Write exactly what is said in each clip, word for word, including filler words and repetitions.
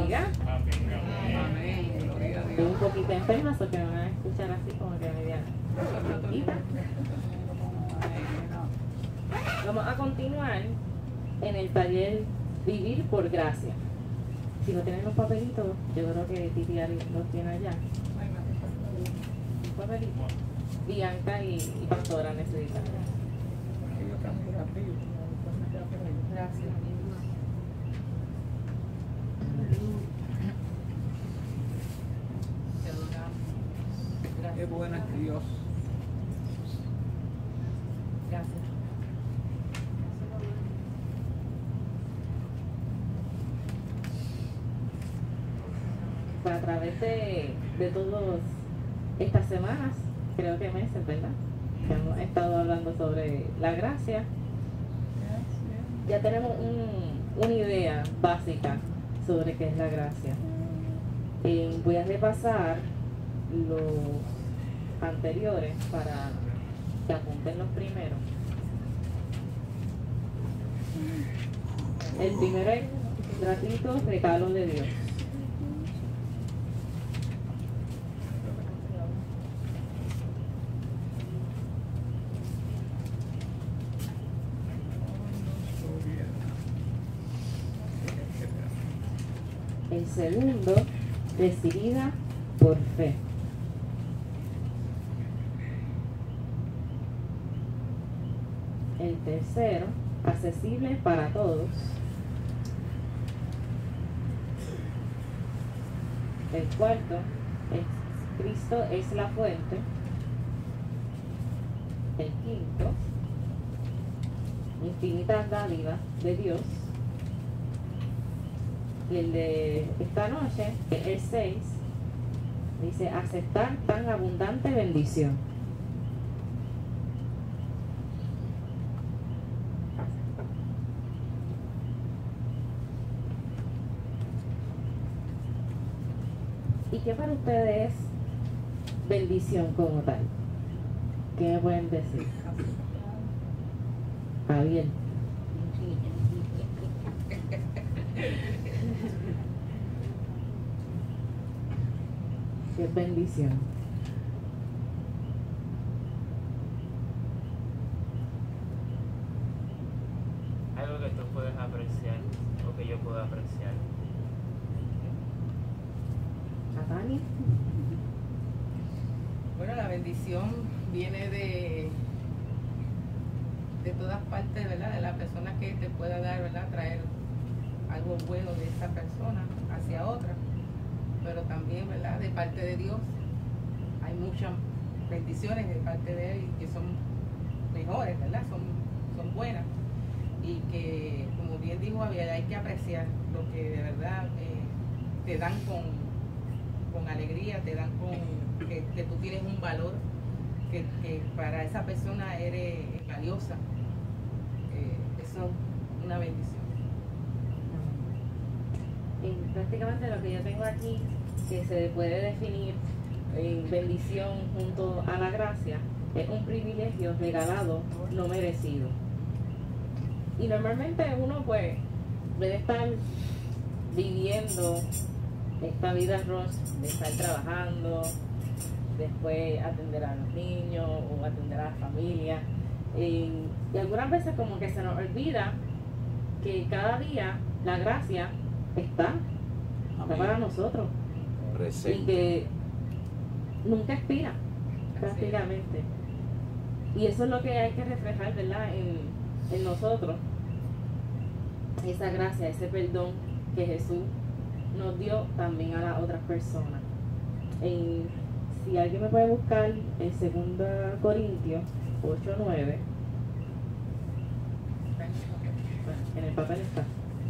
bendiga. Amén. Gloria a Estoy Dios. un poquito enferma, porque me van a escuchar así como que media loquita. Vamos a continuar en el taller Vivir por Gracia. Si no tienen los papelitos, yo creo que Titi Ari los tiene allá. Un papelito. Bianca y, y Pastora necesitan. Gracias. Te adoramos. Qué Gracias. bueno es Dios. Gracias. Pues a través de, de todas estas semanas, creo que meses, ¿verdad? Que hemos estado hablando sobre la gracia. Ya tenemos un, una idea básica sobre qué es la gracia. Eh, voy a repasar los anteriores para que apunten los primeros. El primero es gratuito regalo de Dios. El segundo, recibida por fe. El tercero, accesible para todos. El cuarto, es Cristo es la fuente. El quinto, infinitas dádivas de Dios. Y el de esta noche, el seis, dice aceptar tan abundante bendición. ¿Y qué para ustedes es bendición como tal? ¿Qué me pueden decir? Javier. ¿Qué es bendición? Algo que tú puedes apreciar o que yo puedo apreciar. ¿Tania? Bueno, la bendición viene de de todas partes, ¿verdad? De la persona que te pueda dar, ¿verdad? Traer algo bueno de esa persona hacia otra, pero también, ¿verdad? De parte de Dios hay muchas bendiciones de parte de Él que son mejores, ¿verdad? Son, son buenas y que, como bien dijo Javier, hay que apreciar lo que de verdad eh, te dan con, con alegría, te dan con que, que tú tienes un valor, que, que para esa persona eres valiosa. Eh, eso es una bendición. Y prácticamente lo que yo tengo aquí, que se puede definir en bendición junto a la gracia, es un privilegio regalado, no merecido. Y normalmente uno pues debe estar viviendo esta vida rush de estar trabajando, después atender a los niños o atender a la familia. Y, y algunas veces como que se nos olvida que cada día la gracia está, está para nosotros. Presente. Y que nunca expira, prácticamente. Y eso es lo que hay que reflejar, ¿verdad? En, en nosotros. Esa gracia, ese perdón que Jesús nos dio también a las otras personas. En, si alguien me puede buscar en segunda Corintios ocho nueve, en el papel está.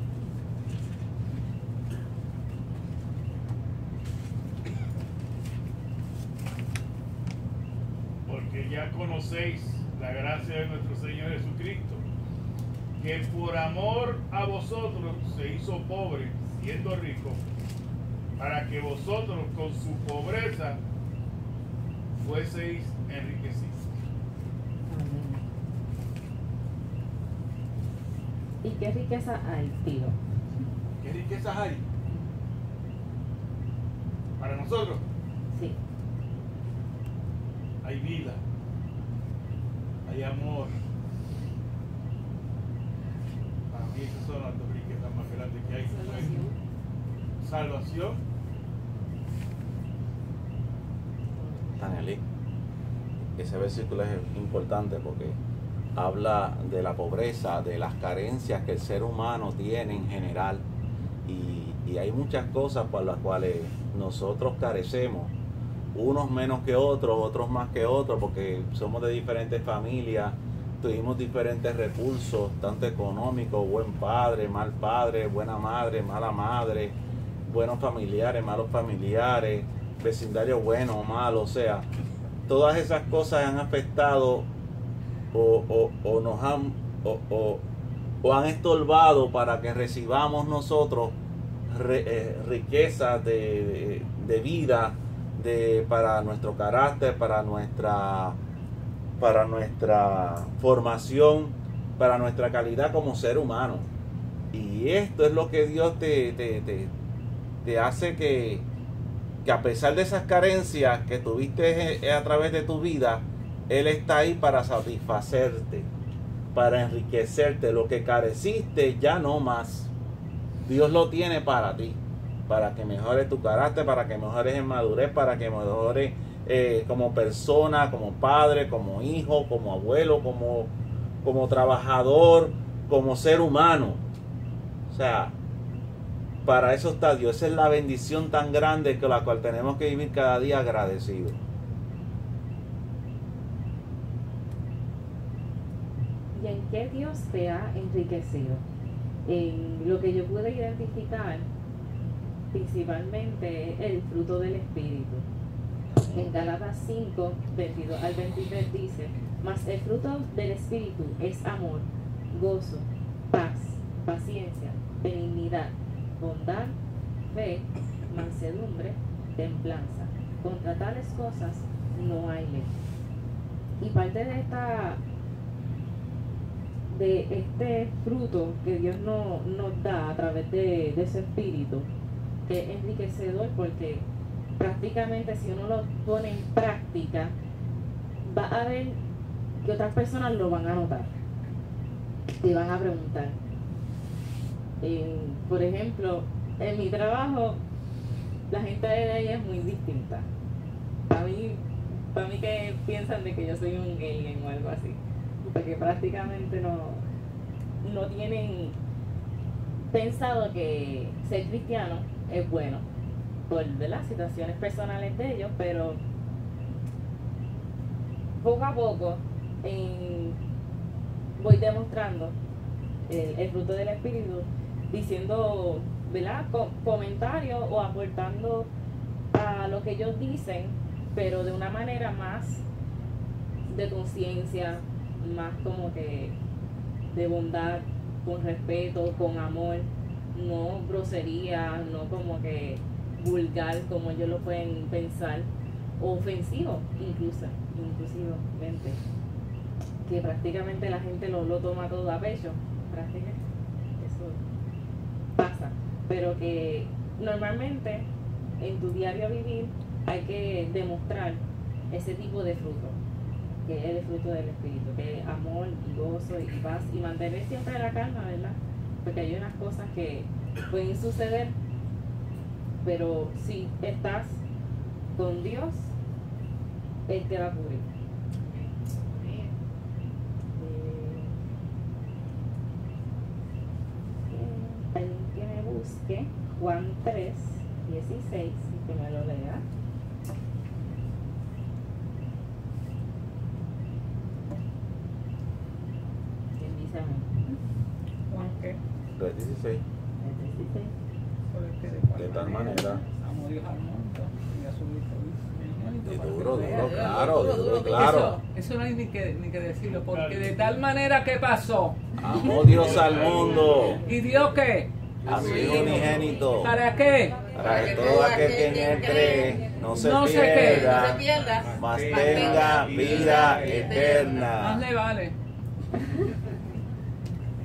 Porque ya conocéis la gracia de nuestro Señor Jesucristo, que por amor a vosotros se hizo pobre, siendo rico, para que vosotros con su pobreza fueseis enriquecidos. ¿Y qué riqueza hay, tío? ¿Qué riquezas hay? para nosotros Sí. hay vida, hay amor. Para mí esas son las dos riquezas más grandes que hay. Salvación. Tanelí, ese versículo es importante porque habla de la pobreza, de las carencias que el ser humano tiene en general, y, y hay muchas cosas por las cuales nosotros carecemos, unos menos que otros, otros más que otros, porque somos de diferentes familias, tuvimos diferentes recursos, tanto económicos, buen padre, mal padre, buena madre, mala madre, buenos familiares, malos familiares, vecindario bueno o malo, o sea, todas esas cosas han afectado o, o, o nos han o, o, o han estorbado para que recibamos nosotros re, eh, riquezas de, de, de vida, de para nuestro carácter, para nuestra para nuestra formación, para nuestra calidad como ser humano. Y esto es lo que Dios te, te, te, te hace que, que a pesar de esas carencias que tuviste a través de tu vida, Él está ahí para satisfacerte, para enriquecerte. Lo que careciste ya no más. Dios lo tiene para ti, para que mejores tu carácter, para que mejores en madurez, para que mejores eh, como persona, como padre, como hijo, como abuelo, como, como trabajador, como ser humano. O sea, para eso está Dios. Esa es la bendición tan grande con la cual tenemos que vivir cada día agradecidos. ¿Y en qué Dios te ha enriquecido? En lo que yo pude identificar, principalmente el fruto del Espíritu. En Gálatas cinco, veintidós al veintitrés dice: mas el fruto del Espíritu es amor, gozo, paz, paciencia, benignidad, bondad, fe, mansedumbre, templanza. Contra tales cosas no hay ley. Y parte de esta de este fruto que Dios no, nos da a través de, de ese espíritu, que es enriquecedor, porque prácticamente si uno lo pone en práctica, va a ver que otras personas lo van a notar, te van a preguntar. En, por ejemplo, en mi trabajo, la gente de ahí es muy distinta. Para mí, para mí que piensan de que yo soy un alien o algo así, porque prácticamente no, no tienen pensado que ser cristiano es bueno por las situaciones personales de ellos, pero poco a poco en, voy demostrando el, el fruto del Espíritu, diciendo, ¿verdad?, Com comentarios o aportando a lo que ellos dicen, pero de una manera más de conciencia, más como que de bondad, con respeto, con amor, no grosería, no como que vulgar como ellos lo pueden pensar, o ofensivo incluso, inclusivamente, que prácticamente la gente lo, lo toma todo a pecho, prácticamente eso pasa, pero que normalmente en tu diario vivir hay que demostrar ese tipo de fruto, que es el fruto del Espíritu, que es amor y gozo y paz, y mantener siempre la calma, ¿verdad? Porque hay unas cosas que pueden suceder, pero si estás con Dios, Él te va a cubrir. Eh, alguien que me busque Juan tres, dieciséis, y que me lo lea. ¿Quién dice a mí? Juan, ¿qué? tres dieciséis. El dieciséis. Por el que De tal manera. amó Dios al mundo y a su hijo unigénito Y para que duro, vea. duro, Duro, claro, duro, duro, duro. claro. Eso, eso no hay ni que, ni que decirlo, porque de tal manera que pasó. Amó Dios al mundo, ¿Y Dios qué? a su Hijo unigénito, ¿Para qué? para que todo aquel que en Él cree no se No sé qué, pierda, no se pierda, mas tenga vida eterna. Más le vale.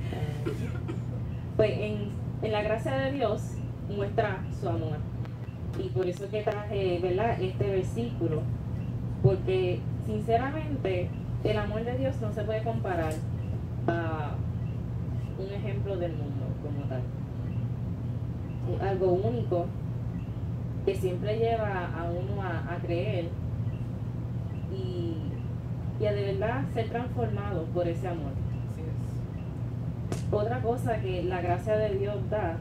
Pues en, en la gracia de Dios muestra su amor. Y por eso que traje, ¿verdad?, este versículo, porque sinceramente el amor de Dios no se puede comparar a un ejemplo del mundo como tal. Es algo único que siempre lleva a uno a, a creer y, y a de verdad ser transformado por ese amor. Así es. Otra cosa que la gracia de Dios da,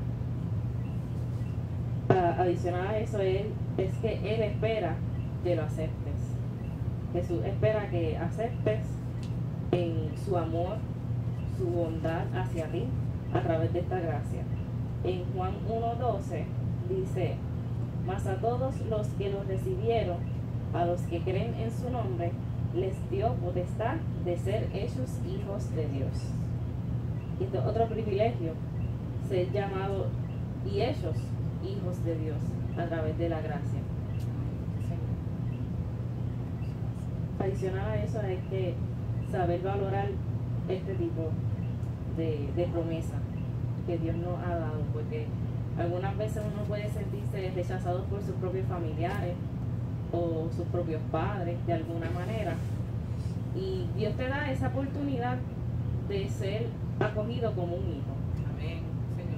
a- adicional a eso, es, es que Él espera que lo aceptes. Jesús espera que aceptes en su amor, su bondad hacia ti a través de esta gracia. En Juan uno doce dice: mas a todos los que lo recibieron, a los que creen en su nombre, les dio potestad de ser hechos hijos de Dios. Y esto es otro privilegio, ser llamados y hechos hijos de Dios a través de la gracia. Adicional a eso es que saber valorar este tipo de, de promesa que Dios nos ha dado, porque algunas veces uno puede sentirse rechazado por sus propios familiares o sus propios padres de alguna manera, y Dios te da esa oportunidad de ser acogido como un hijo. Amén, Señor.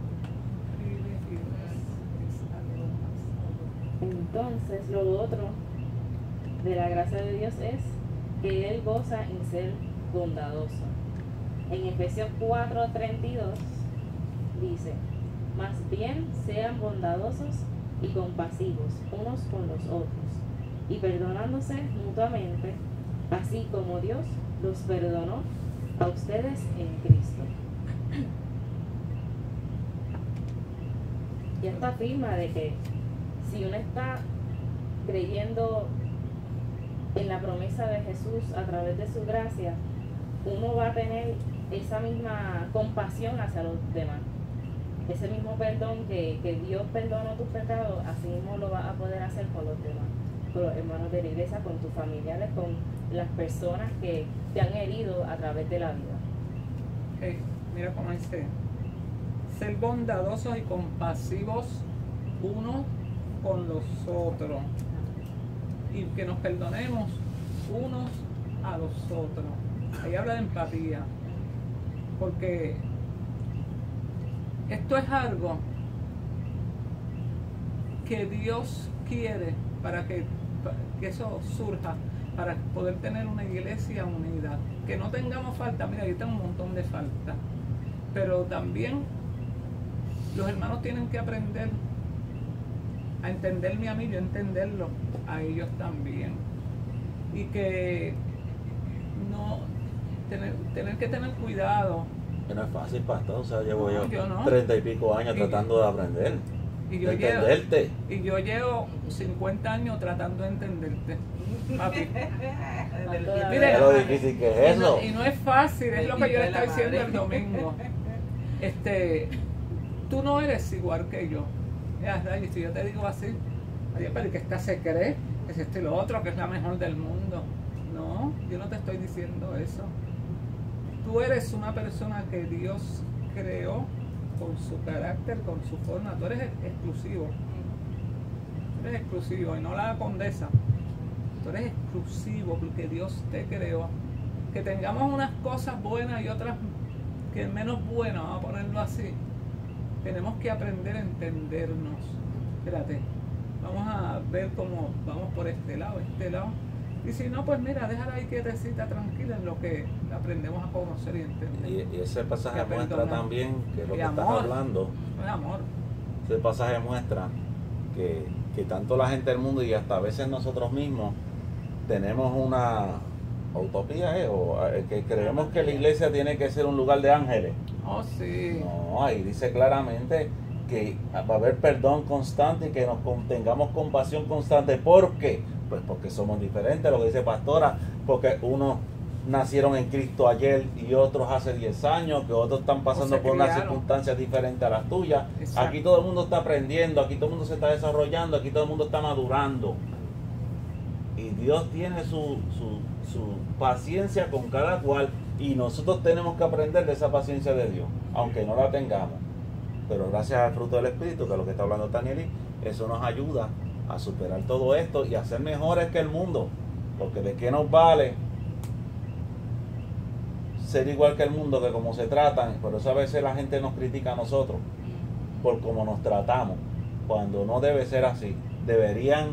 Entonces, lo otro de la gracia de Dios es que Él goza en ser bondadoso. En Efesios cuatro treinta y dos dice: más bien sean bondadosos y compasivos unos con los otros, y perdonándose mutuamente, así como Dios los perdonó a ustedes en Cristo. Y esto afirma de que si uno está creyendo en la promesa de Jesús a través de su gracia, uno va a tener esa misma compasión hacia los demás. Ese mismo perdón que, que Dios perdonó tus pecados, así mismo lo vas a poder hacer con los demás, con los hermanos de la iglesia, con tus familiares, con las personas que te han herido a través de la vida. Hey, mira cómo dice: ser bondadosos y compasivos unos con los otros, y que nos perdonemos unos a los otros. Ahí habla de empatía, porque esto es algo que Dios quiere para que, que eso surja, para poder tener una iglesia unida, que no tengamos falta. Mira, yo tengo un montón de falta, pero también los hermanos tienen que aprender a entenderme a mí, yo entenderlo a ellos también, y que no tener, tener que tener cuidado. Que no es fácil, pastor. O sea, llevo No, yo yo no. treinta y pico años Y- tratando de aprender, Y yo, de llevo, entenderte. y yo llevo cincuenta años tratando de entenderte, papi. Mira, Mira lo difícil que es Y no, eso. y no es fácil, es lo que yo le Bendita estaba la diciendo el madre. domingo. Este, tú no eres igual que yo. Ya, Ray, si yo te digo así, oye, pero que esta se cree, que es esto y lo otro, que es la mejor del mundo. No, yo no te estoy diciendo eso. Tú eres una persona que Dios creó con su carácter, con su forma. Tú eres exclusivo. Tú eres exclusivo y no la condesa. Tú eres exclusivo porque Dios te creó. Que tengamos unas cosas buenas y otras que menos buenas, vamos a ponerlo así. Tenemos que aprender a entendernos. Espérate, vamos a ver cómo vamos por este lado, este lado. Y si no, pues mira, déjala ahí quietecita, tranquila, en lo que aprendemos a conocer y entender. Y, y ese pasaje Que muestra perdona. también que lo Y que estás amor. hablando, Es amor. ese pasaje muestra que, que tanto la gente del mundo y hasta a veces nosotros mismos tenemos una utopía, ¿eh? O, eh, que creemos que la iglesia tiene que ser un lugar de ángeles. Oh, sí. No, ahí dice claramente que va a haber perdón constante y que nos con- tengamos compasión constante. ¿Por qué? Pues porque somos diferentes, lo que dice Pastora, porque unos nacieron en Cristo ayer y otros hace diez años, que otros están pasando se por unas criaron. circunstancias diferentes a las tuyas. Exacto. Aquí todo el mundo está aprendiendo, aquí todo el mundo se está desarrollando, aquí todo el mundo está madurando. Y Dios tiene su, su, su paciencia con cada cual, y nosotros tenemos que aprender de esa paciencia de Dios, aunque no la tengamos. pero gracias al fruto del Espíritu, que es lo que está hablando Tanieli, eso nos ayuda a superar todo esto y a ser mejores que el mundo, porque de qué nos vale ser igual que el mundo, que como se tratan. Por eso a veces la gente nos critica a nosotros por cómo nos tratamos, cuando no debe ser así. Deberían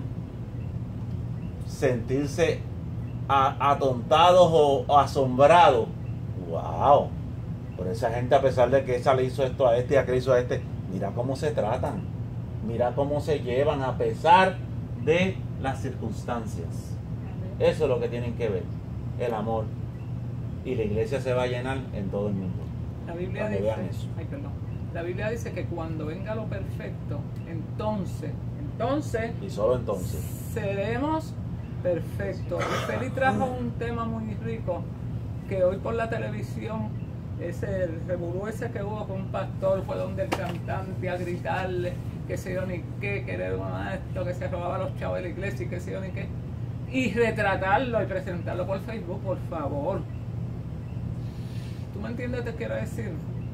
sentirse a, atontados o, o asombrados. Wow, por esa gente, a pesar de que esa le hizo esto a este y aquel hizo a este, mira cómo se tratan, mira cómo se llevan a pesar de las circunstancias. Eso es lo que tienen que ver, el amor. Y la iglesia se va a llenar en todo el mundo. La Biblia Cuando dice, vean eso. ay, perdón. La Biblia dice que cuando venga lo perfecto, entonces, entonces Y solo entonces. seremos perfectos. Y Feli trajo un tema muy rico que hoy por la televisión, ese revolú ese que hubo con un pastor, fue donde el cantante a gritarle que se yo ni qué, que era un esto, que se robaba los chavos de la iglesia y que se yo ni qué, y retratarlo y presentarlo por Facebook, por favor. ¿Tú me entiendes lo que te quiero decir?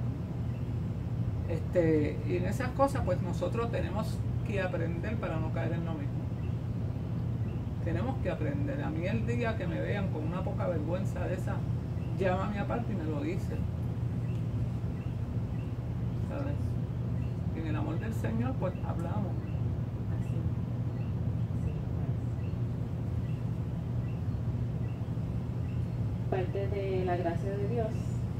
Este, y en esas cosas pues nosotros tenemos que aprender para no caer en lo mismo. Tenemos que aprender. A mí el día que me vean con una poca vergüenza de esa, llámame aparte y me lo dicen. ¿Sabes? Y en el amor del Señor pues hablamos. Así. Sí, pues. Parte de la gracia de Dios,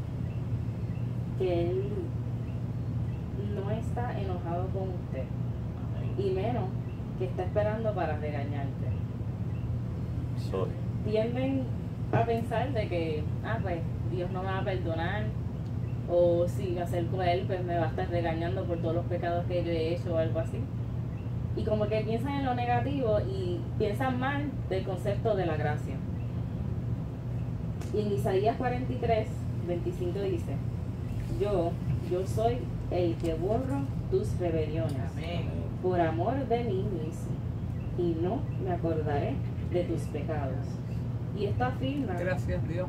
que Él no está enojado con usted, y menos que está esperando para regañarte. Soy. Tienden a pensar de que, ah, pues Dios no me va a perdonar, o si me acerco a Él, pues me va a estar regañando por todos los pecados que yo he hecho o algo así. Y como que piensan en lo negativo y piensan mal del concepto de la gracia. Y en Isaías cuarenta y tres, veinticinco dice, yo, yo soy el que borro tus rebeliones Amén. por amor de mí mismo, y no me acordaré de tus pecados. Y esto afirma Gracias Dios.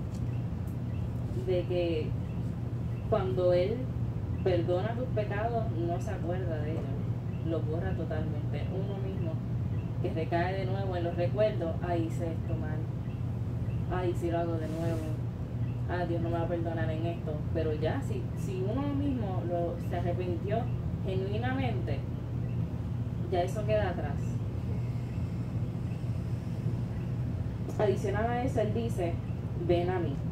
de que cuando Él perdona tus pecados, no se acuerda de ellos, los borra totalmente. Uno mismo que recae de nuevo en los recuerdos, ahí hice esto mal, ay, si lo hago de nuevo, ah, Dios no me va a perdonar en esto. Pero ya, si, si uno mismo lo, se arrepintió genuinamente, ya eso queda atrás. Adicional a eso, Él dice, ven a mí.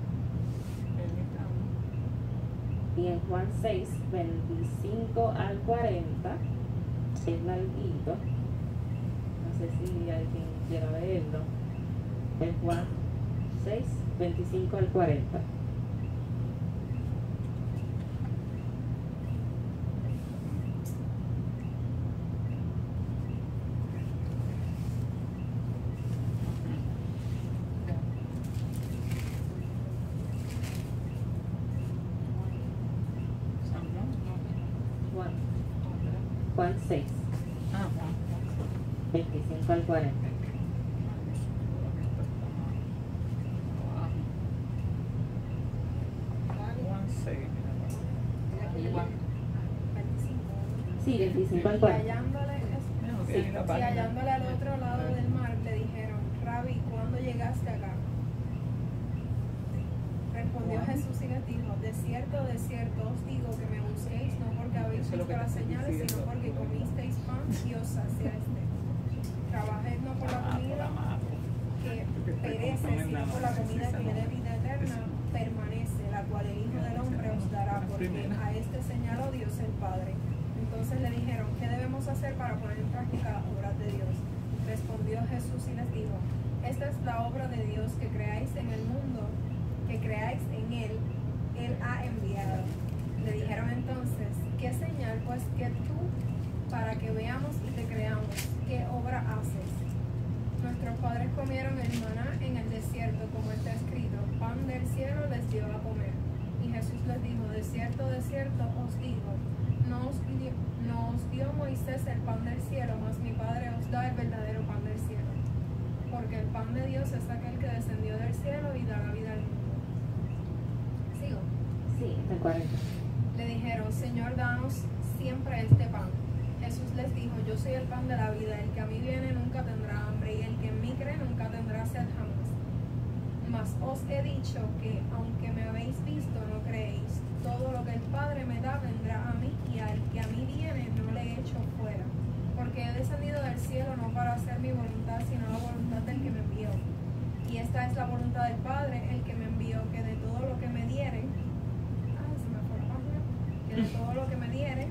Y en Juan seis, veinticinco al cuarenta, es larguito, no sé si alguien quiera leerlo. En Juan seis, veinticinco al cuarenta. Juan, Juan seis, Ah, Juan. veinticinco al cuarenta. Juan seis. Sí, veinticinco al Y cuarenta. hallándole, No, Sí. tiene la y página. hallándole al otro lado del mar, le dijeron, Rabí, ¿cuándo llegaste acá? Respondió Juan. Jesús y les dijo, de cierto, de cierto os digo que me busquéis no porque habéis Eso es lo visto que te las estoy señales, sino diciendo. porque comisteis pan y os saciasteis. Trabajed no por la Ah, por comida amado. que Porque estoy perece, comprando sino la por la noche, comida esa que no. de vida eterna permanece, la cual el Hijo del Hombre os dará, porque a este señaló Dios el Padre. Entonces le dijeron, ¿qué debemos hacer para poner en práctica las obras de Dios? Respondió Jesús y les dijo, esta es la obra de Dios, que creáis en el mundo, que creáis en Él, Él ha enviado. Le dijeron entonces, ¿qué señal pues que tú, para que veamos y te creamos, qué obra haces? Nuestros padres comieron el maná en el desierto, como está escrito, pan del cielo les dio a comer. Y Jesús les dijo, de cierto, de cierto os digo, no os, dio, no os dio Moisés el pan del cielo, mas mi Padre os da el verdadero pan del cielo. Porque el pan de Dios es aquel que descendió del cielo y da la vida al mundo. ¿Sigo? Sí, hasta el cuarenta. Le dijeron, Señor, danos siempre este pan. Jesús les dijo, yo soy el pan de la vida, el que a mí viene nunca tendrá hambre, y el que en mí cree nunca tendrá sed jamás. Mas os he dicho que, aunque me habéis visto, no creéis. Todo lo que el Padre me da vendrá a mí, y al que a mí viene no le echo fuera. Porque he descendido del cielo no para hacer mi voluntad, sino la voluntad del que me envió. Y esta es la voluntad del Padre, el que me envió, que de todo lo que me dieren, ah, se me fue la página, que de todo lo que me dieren,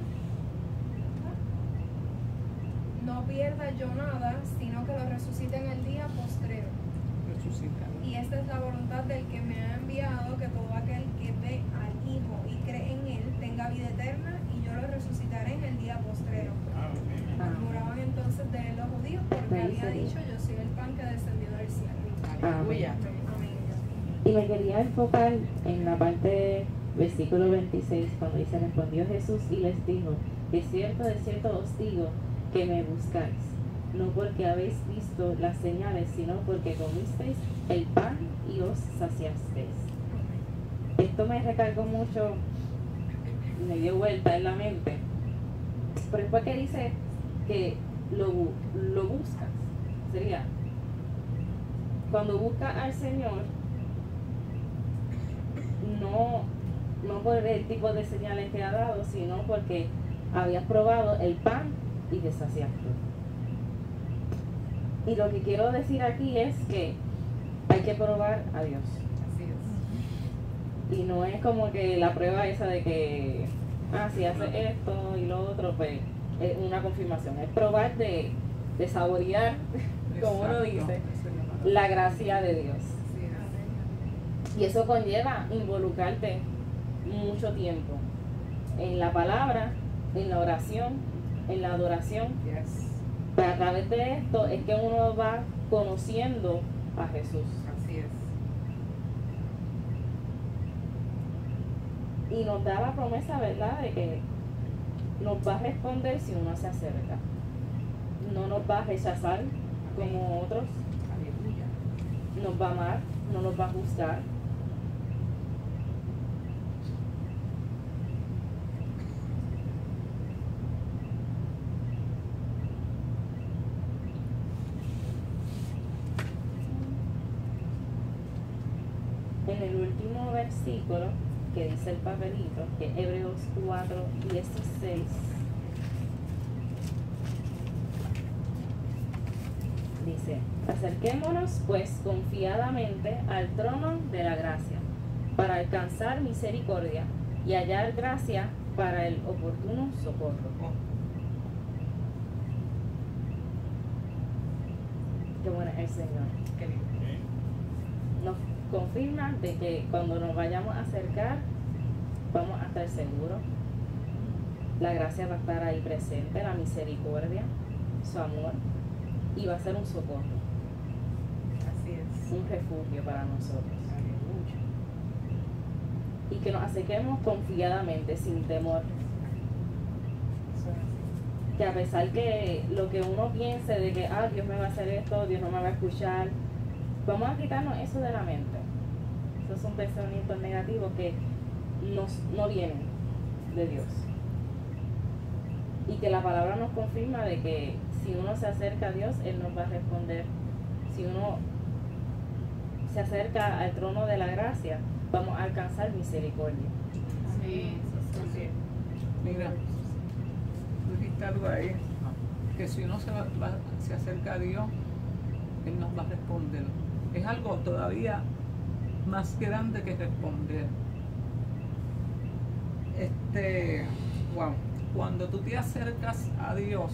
no pierda yo nada, sino que lo resucite en el día postrero. Resucita. Y esta es la voluntad del que me ha enviado, que todo aquel que ve al Hijo y cree en él tenga vida eterna, y yo lo resucitaré en el día postrero. Murmuraban entonces de él los judíos, porque había dicho, yo soy el pan que descendió del cielo. Aleluya. Amén. Y me quería enfocar en la parte versículo veintiséis, cuando dice, respondió Jesús y les dijo, de cierto, de cierto os digo, que me buscáis, no porque habéis visto las señales, sino porque comisteis el pan y os saciasteis. Esto me recargó mucho, me dio vuelta en la mente, pero es porque dice que lo, lo buscas, sería, cuando buscas al Señor, no, no por el tipo de señales que ha dado, sino porque habías probado el pan y te saciaste. Y lo que quiero decir aquí es que hay que probar a Dios. Así es. Y no es como que la prueba esa de que, ah, si haces esto y lo otro, pues es una confirmación. Es probar de, de saborear, como uno dice, la gracia de Dios. Así es. Y eso conlleva involucrarte mucho tiempo en la palabra, en la oración, en la adoración. Yes. Pero a través de esto es que uno va conociendo a Jesús. Así es. Y nos da la promesa, ¿verdad?, de que nos va a responder si uno se acerca. No nos va a rechazar como otros. Aleluya. Nos va a amar, no nos va a juzgar. En el último versículo que dice el papelito, que es Hebreos cuatro dieciséis, dice, acerquémonos pues confiadamente al trono de la gracia, para alcanzar misericordia y hallar gracia para el oportuno socorro. Qué bueno es el Señor. Qué lindo. Nos confirma de que cuando nos vayamos a acercar vamos a estar seguros, la gracia va a estar ahí presente, la misericordia, su amor, y va a ser un socorro, Así es. un refugio para nosotros, Aleluya. y que nos acerquemos confiadamente, sin temor, Eso es así. que a pesar que lo que uno piense de que ah, Dios me va a hacer esto, Dios no me va a escuchar, vamos a quitarnos eso de la mente. Esos son pensamientos negativos que nos, no vienen de Dios. Y que la palabra nos confirma de que si uno se acerca a Dios, Él nos va a responder. Si uno se acerca al trono de la gracia, vamos a alcanzar misericordia. Sí, eso sí. Mira, tú dijiste algo ahí, que si uno se, va- va- se acerca a Dios, Él nos va a responder. Es algo todavía más grande que responder. Este, wow, cuando tú te acercas a Dios,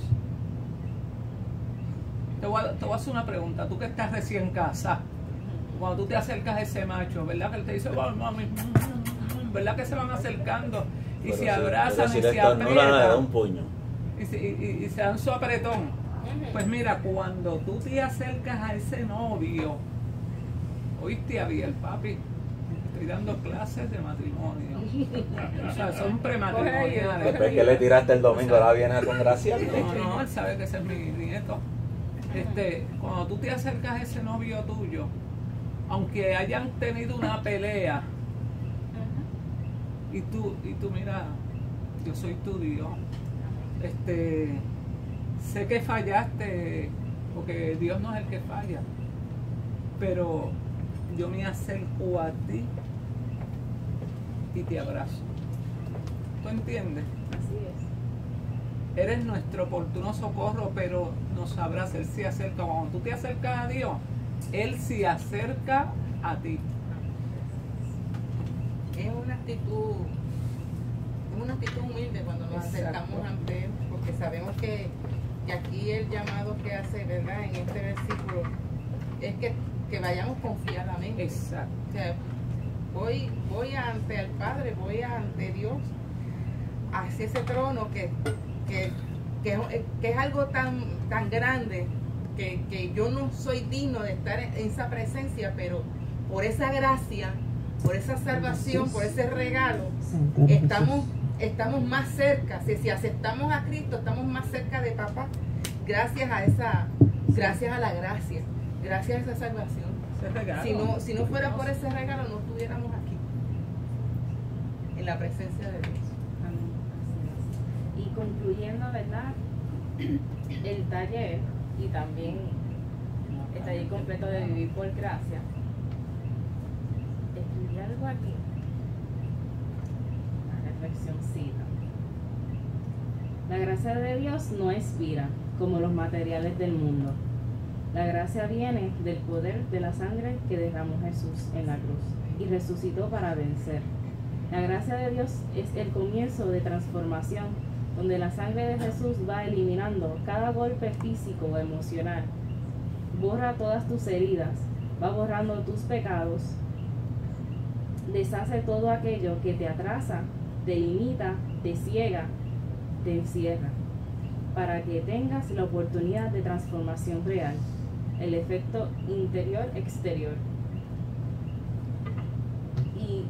te voy a, te voy a hacer una pregunta, tú que estás recién casada, cuando tú te acercas a ese macho, ¿verdad que él te dice, wow, mami, ¿verdad que se van acercando y Pero se si- abrazan pero si y le se estornudan, le da un aprietan puño. y, se- y- y se dan su apretón? Pues mira, cuando tú te acercas a ese novio, oíste a el papi, estoy dando clases de matrimonio. O sea, son prematrimoniales. Después que le tiraste el domingo, ahora vienes a congraciarte. No, no, él sabe que ese es mi nieto. Este, cuando tú te acercas a ese novio tuyo, aunque hayan tenido una pelea, y tú, y tú mira, yo soy tu Dios. Este, sé que fallaste, porque Dios no es el que falla, pero yo me acerco a ti y te abrazo. ¿Tú entiendes? Así es. Eres nuestro oportuno socorro, pero nos abraza, Él se acerca. Cuando tú te acercas a Dios, Él se acerca a ti. Es una actitud, es una actitud humilde cuando nos Exacto. acercamos ante Él, porque sabemos que, que aquí el llamado que hace, ¿verdad?, en este versículo, es que, que vayamos confiadamente. Exacto. O sea, voy, voy ante el Padre, voy ante Dios, hacia ese trono que, que, que, es- que es algo tan, tan grande que, que yo no soy digno de estar en esa presencia, pero por esa gracia, por esa salvación, por ese regalo, estamos, estamos más cerca. Si, si aceptamos a Cristo, estamos más cerca de Papá, gracias a esa, gracias a la gracia, gracias a esa salvación. Ese regalo. Si no, si no fuera por ese regalo, no estuviéramos aquí, en la presencia de Dios. Así es. Y concluyendo, ¿verdad? El taller y también el taller completo de Vivir por Gracia. Escribí algo aquí. Una reflexioncita. La gracia de Dios no expira como los materiales del mundo. La gracia viene del poder de la sangre que derramó Jesús en la cruz y resucitó para vencer. La gracia de Dios es el comienzo de transformación, donde la sangre de Jesús va eliminando cada golpe físico o emocional. Borra todas tus heridas, va borrando tus pecados, deshace todo aquello que te atrasa, te limita, te ciega, te encierra, para que tengas la oportunidad de transformación real, el efecto interior-exterior. Y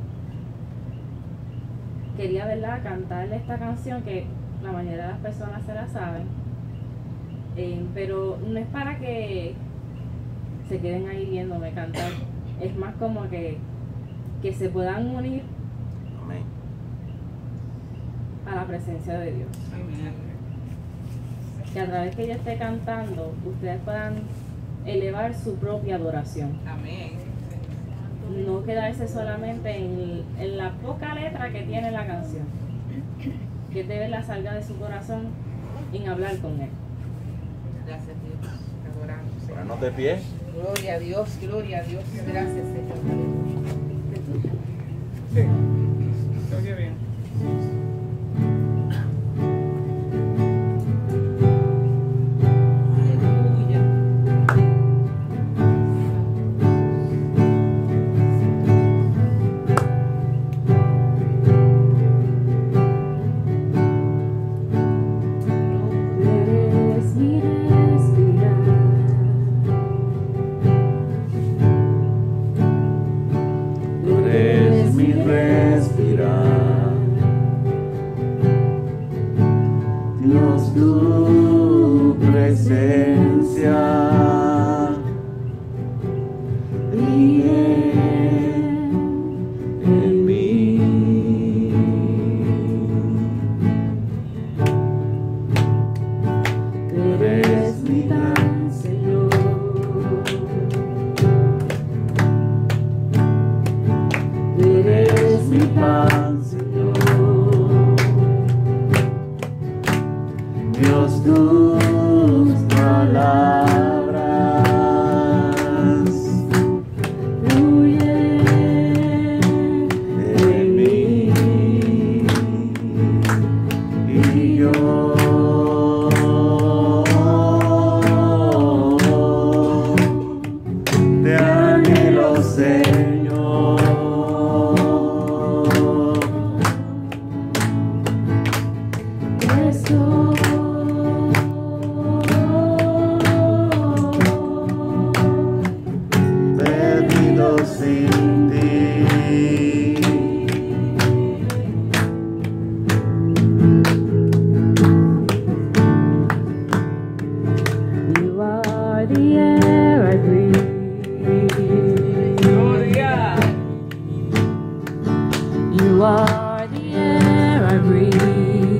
quería, ¿verdad?, cantarle esta canción que la mayoría de las personas se la saben, eh, pero no es para que se queden ahí viéndome cantar, es más como que, que se puedan unir Amén. a la presencia de Dios. Amén. Que a través que yo esté cantando, ustedes puedan elevar su propia adoración. Amén. No quedarse solamente en, en la poca letra que tiene la canción. Que de verdad salga de su corazón en hablar con Él. Gracias, Dios. Te adoramos, Señor. Ponernos de pie. Gloria a Dios, gloria a Dios. Gracias, Señor. Sí. Se oye bien. Aleluya. Eres mi respirar, Tú eres mi respirar. Dios, tu presencia brille en mí. Tú eres mi gran Señor. Tú eres mi pan, Señor. Dios, tus palabras fluyen en mí y yo te anhelo, Señor. Perdido sin ti. You are the air I breathe. Gloria. You are the air I breathe.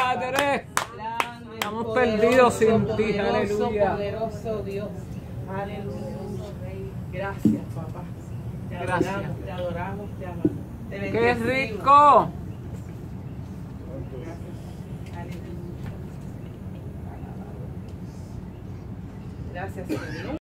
Padre. Grande, Estamos poderoso, perdidos sin ti, poderoso, aleluya. Poderoso Dios. Aleluya. Gracias, papá. Te Gracias. adoramos, te adoramos, te amamos. Te ¡Qué bendecimos. rico! Aleluya. Gracias, Señor.